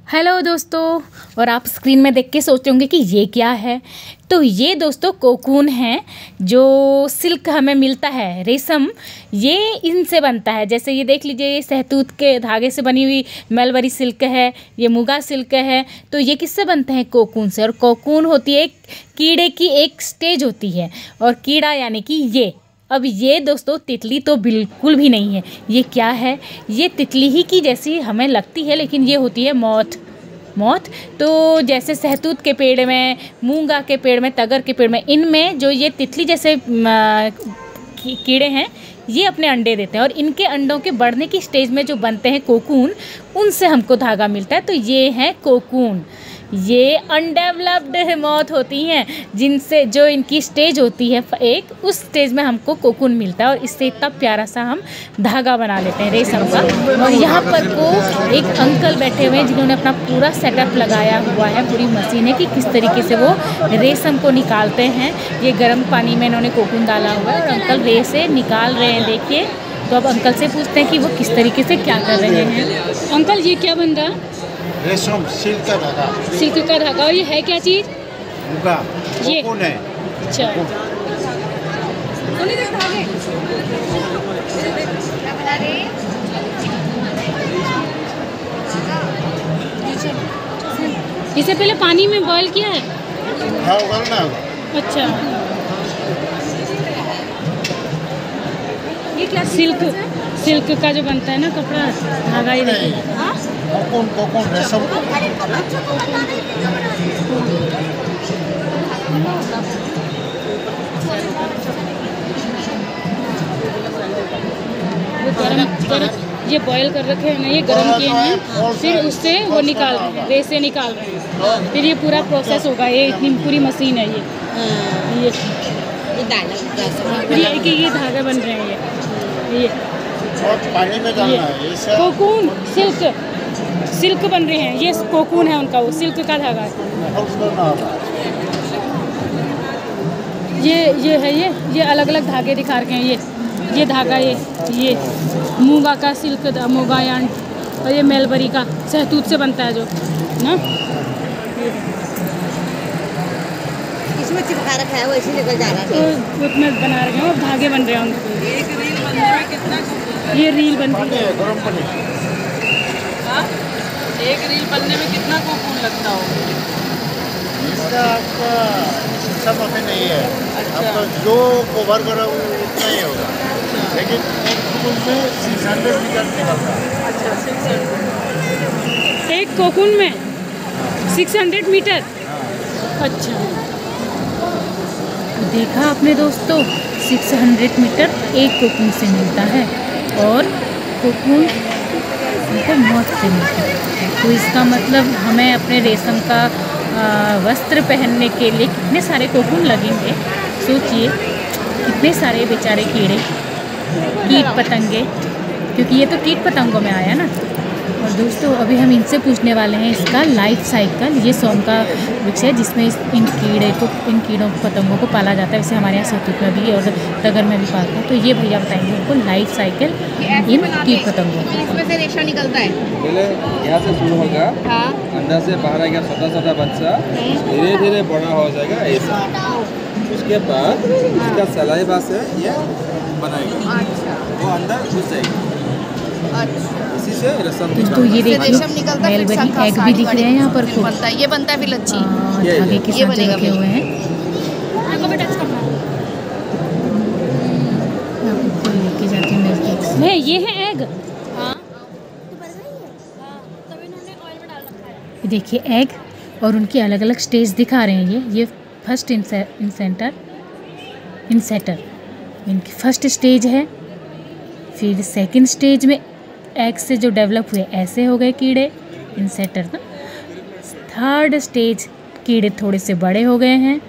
Hello दोस्तों, और आप स्क्रीन में देख के सोच रहे होंगे कि ये क्या है। तो ये दोस्तों कोकून है, जो सिल्क हमें मिलता है, रेशम, ये इनसे बनता है। जैसे ये देख लीजिए, ये सहतूत के धागे से बनी हुई मलबरी सिल्क है, ये मुगा सिल्क है। तो ये किससे बनते हैं? कोकून से। और कोकून होती है एक कीड़े की एक स्टेज होती है, और कीड़ा यानी कि ये। अब ये दोस्तों तितली तो बिल्कुल भी नहीं है। ये क्या है? ये तितली ही की जैसी हमें लगती है, लेकिन ये होती है मौत। तो जैसे सहतूत के पेड़ में, मूंगा के पेड़ में, तगर के पेड़ में, इनमें जो ये तितली जैसे कीड़े हैं, ये अपने अंडे देते हैं, और इनके अंडों के बढ़ने की स्टेज में जो बनते हैं कोकून, उनसे हमको धागा मिलता है। तो ये है कोकून। ये अनडेवलप्ड मौत होती हैं, जिनसे जो इनकी स्टेज होती है एक, उस स्टेज में हमको कोकून मिलता है, और इससे इतना प्यारा सा हम धागा बना लेते हैं रेशम का। और यहाँ पर को एक अंकल बैठे हुए हैं, जिन्होंने अपना पूरा सेटअप लगाया हुआ है, पूरी मशीन है कि किस तरीके से वो रेशम को निकालते हैं। ये गर्म पानी में इन्होंने कोकून डाला हुआ है, और अंकल रे से निकाल रहे हैं, देखिए। तो अब अंकल से पूछते हैं कि वो किस तरीके से क्या कर रहे हैं। अंकल, ये क्या बन रहा है? रेशम, सिल्क का धागा। सिल्क का धागा। और ये है क्या चीज़? मुगा, ये कोकून है। अच्छा। इसे पहले पानी में बॉईल किया है? हाँ, उगलना होगा। अच्छा। ये क्या सिल्क का जो बनता है ना कपड़ा, धागा, ये देखिए। कोकून रेशम। गरम ये बॉयल कर रखे हैं ना, ये गरम किए हैं, फिर उससे वो निकाल रहे हैं, रेसे निकाल रहे हैं, फिर ये पूरा प्रोसेस होगा। ये इतनी पूरी मशीन है ये धागे बन रहे हैं। ये पानी में डालना है। कोकून सिल्क बन रहे हैं। ये कोकून है उनका, वो सिल्क का धागा है। ये है, ये अलग अलग धागे दिखा रखे हैं। ये धागा, ये मूंगा का सिल्क, मूंगा यार्न, और ये मलबरी का सहतूत से बनता है जो ना, इसमें चिपका रखा है, वो इसी निकल जा रहा है। तो उसमें बना रखे हैं, और धागे बन रहे हैं उनके। एक रील बनने में कितना, ये रील बनती है। एक रील बनने में कितना कोकून लगता होगा? इसका आपका सब अभी नहीं है। आपका जो कवर करा वो उतना ही होगा, लेकिन एक कोकून में 600 मीटर निकलता है। अच्छा, 600। एक कोकून में 600 मीटर। अच्छा, देखा आपने दोस्तों, 600 मीटर एक कोकून से मिलता है, और कोकून हमको मौत से मिलता है। तो इसका मतलब हमें अपने रेशम का वस्त्र पहनने के लिए कितने सारे कोकून लगेंगे। सोचिए, कितने सारे बेचारे कीड़े, कीट पतंगे, क्योंकि ये तो कीट पतंगों में आया ना। और दोस्तों, अभी हम इनसे पूछने वाले हैं इसका लाइफ साइकिल। ये सोम का वृक्ष है, जिसमें इन कीड़ों पतंगों को पाला जाता है। वैसे हमारे यहाँ सहतूत में भी और तगर में भी पालते हैं। तो ये भैया बताएंगे उनको लाइफ साइकिल इन कीट पतंगों। इसमें से रेशा निकलता है। पहले यहाँ से शुरू होगा, अंदर से बाहर आएगा छोटा बच्चा, धीरे धीरे बड़ा हो जाएगा ऐसा। उसके बाद इसका सलाइवा से ये बनाएगा, वो अंदर घुस जाएगा। इसी से रेशम तो ये देखिए, मलबरी एग भी दिख रहे हैं यहाँ पर खूब बनता है। ये बनता है फिर लच्छी, धागे के साथ रखे हुए हैं। लेके जाती हूँ नजदीक से। ये है एग। देखिए एग, और उनकी अलग अलग स्टेज दिखा रहे हैं। ये फर्स्ट इंसेटर इनकी फर्स्ट स्टेज है। फिर सेकंड स्टेज में एग से जो डेवलप हुए ऐसे हो गए कीड़े, इंसेटर ना। थर्ड स्टेज, कीड़े थोड़े से बड़े हो गए हैं।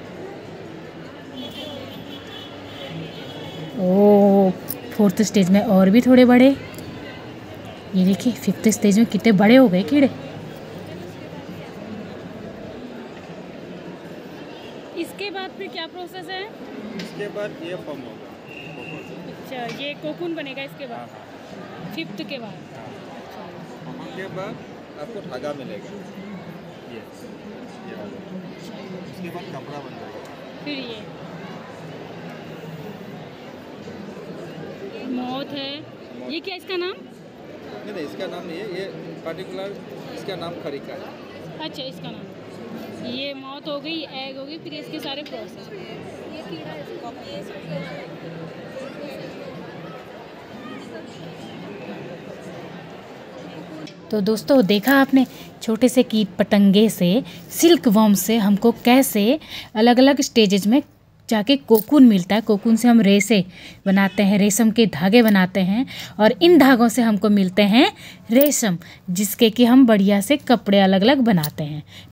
ओ, फोर्थ स्टेज में और भी थोड़े बड़े। ये देखिए, फिफ्थ स्टेज में कितने बड़े हो गए कीड़े। इसके बाद फिर क्या प्रोसेस है? इसके बाद ये फॉर्म होगा। अच्छा, ये कोकून बनेगा इसके बाद, फिफ्थ के बाद। के बाद आपको धागा मिलेगा, ये वाला। उसके बाद कपड़ा बन जाएगा। फिर ये मौत है, ये क्या इसका नाम? नहीं, इसका नाम नहीं है, ये पर्टिकुलर इसका नाम खरीका है। अच्छा, इसका नाम। ये मौत हो गई, एग हो गई, फिर इसके सारे प्रोसेस। तो दोस्तों देखा आपने, छोटे से कीट पतंगे से, सिल्क वर्म से हमको कैसे अलग अलग स्टेजेस में जाके कोकून मिलता है। कोकून से हम रेशे बनाते हैं, रेशम के धागे बनाते हैं, और इन धागों से हमको मिलते हैं रेशम, जिसके कि हम बढ़िया से कपड़े अलग अलग बनाते हैं।